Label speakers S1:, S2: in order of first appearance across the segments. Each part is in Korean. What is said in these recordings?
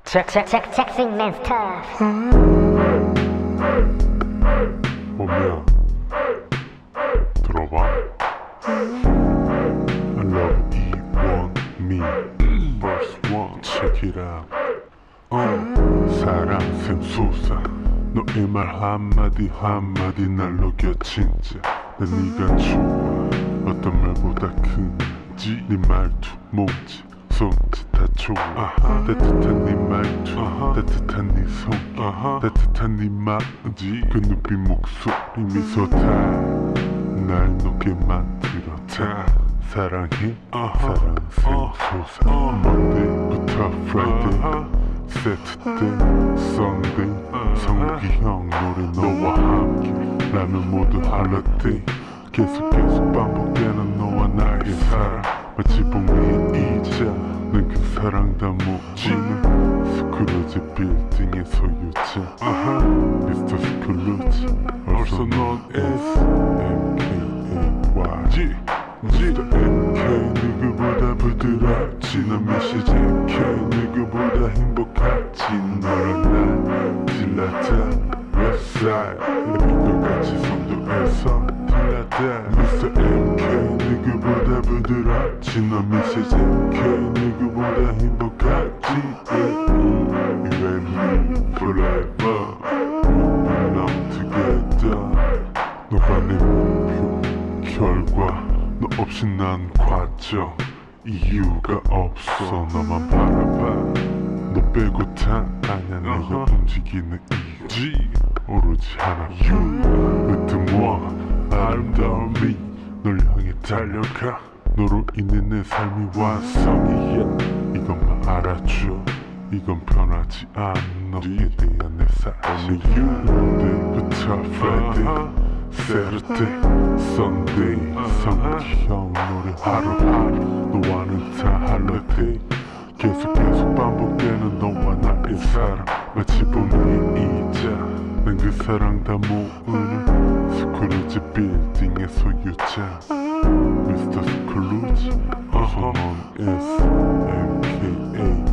S1: check man stuff.
S2: 뭐야? 들어봐. I love you, want me. Verse 1, check it out. 사랑 샘솟아. 너의 말 한마디 한마디 날 녹여 진짜. 난 네가 좋아. 어떤 말보다 큰지 네 말투 몸짓 손짓 다 좋아. 따뜻한 네 말투 따뜻한 네 손길 따뜻한 네 마음지 그 눈빛 목소리 미소 다 날 녹게 만들어 다 사랑해 사랑 샘솟아. Monday부터 Friday Saturday Sunday 성기형 노래 너와 함께 라면 모두 holiday 계속 반복되는 너와 나의 사랑 마치 봄 위에 이자 난 그 사랑 다 묻지는 스크루지 빌딩의 소유자 Mr. Scrooge also known as MKAY Mr. MK 누구보다 부드럽지 넌 미시지 MK 누구보다 행복하지 너랑 날 질렀다 웹사이트 내 같이 성도에서 Mr. MK 누구보다 부드럽지 넌 미시지 MK 누구보다 행복하지 You and me forever We belong together 너가 내 목표 결과 너 없이 난 과정 이유가 없어 너만 바라봐 너 빼고 다 아냐 내가 움직이는 이유지 오로지 하나 You with the one 아름다운 미 널 향해 달려가 너로 인해 내 삶이 완성이야 이것만 알아줘 이건 변하지 않아 너에 대한 내 사실 Monday부터 Friday Saturday Sunday 성기형 노래 하루하루 너와는 다 holiday 계속 반복되는 너와 나의 사랑 마치 봄 위에 이자 난 그 사랑 다 모으는 스크루지 빌딩의 소유자 Mr. Scrooge also known as MKAY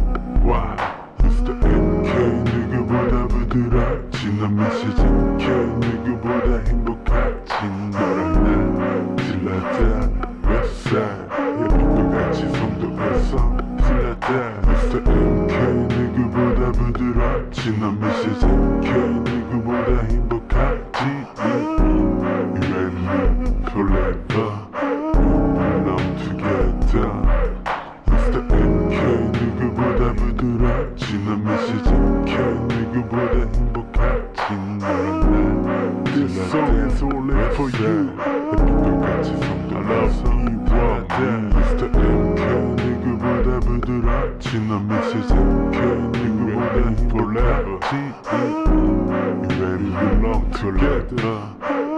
S2: Mr. MK 누구보다 부드럽지 넌 미시지 MK 누구보다 행복하지 너랑 날 질렀다 웹사이트 예쁜 것 같이 성도에서 질렀다 Mr. MK 누구보다 부드럽지 넌 미시지 MK 누구보다 행복하지 You and me forever We belong together Mr. MK 누구보다 부드럽지 넌 미시지 MK 누구보다 행복하지 너랑 날 This song is only for you 예쁜 것 같이 성도에서 Mr. MK 누구보다 부드럽지 넌 미시지 MK 누구보다 행복하지 You and me belong together